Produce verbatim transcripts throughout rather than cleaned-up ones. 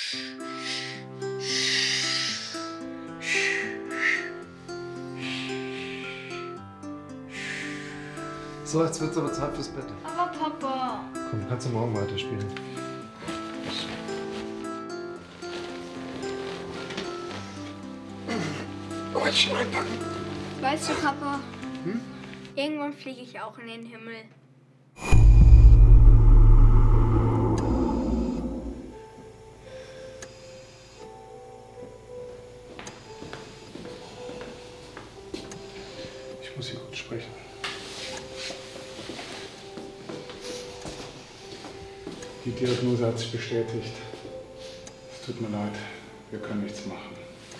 So, jetzt wird's aber Zeit fürs Bett. Aber Papa. Komm, kannst du morgen weiterspielen. Brötchen einpacken. Weißt du, Papa, Hm? irgendwann fliege ich auch in den Himmel. Ich muss hier kurz sprechen. Die Diagnose hat sich bestätigt. Es tut mir leid, wir können nichts machen.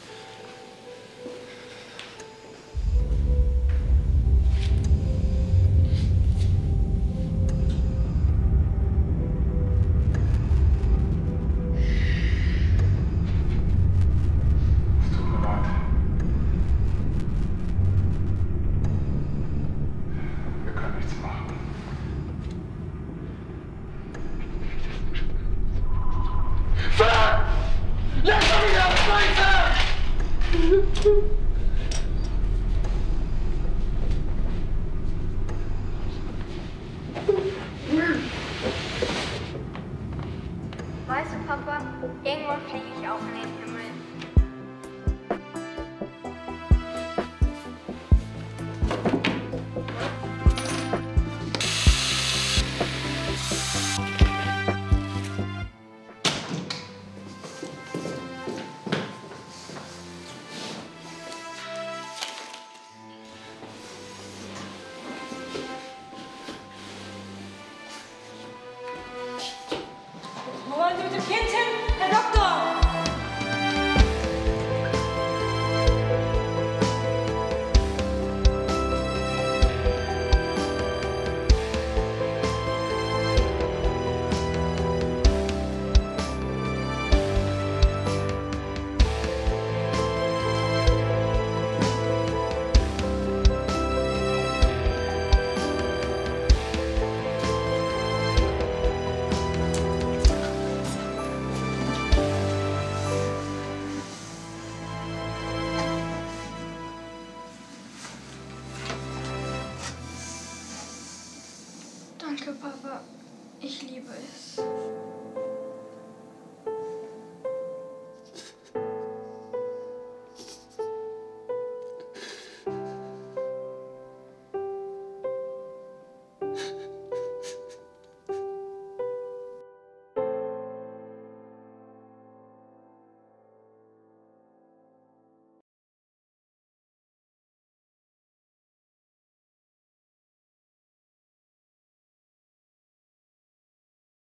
Weißt du, Papa, irgendwann fliege ich auch in den Himmel. Wo wollen Sie mit dem Kind hin?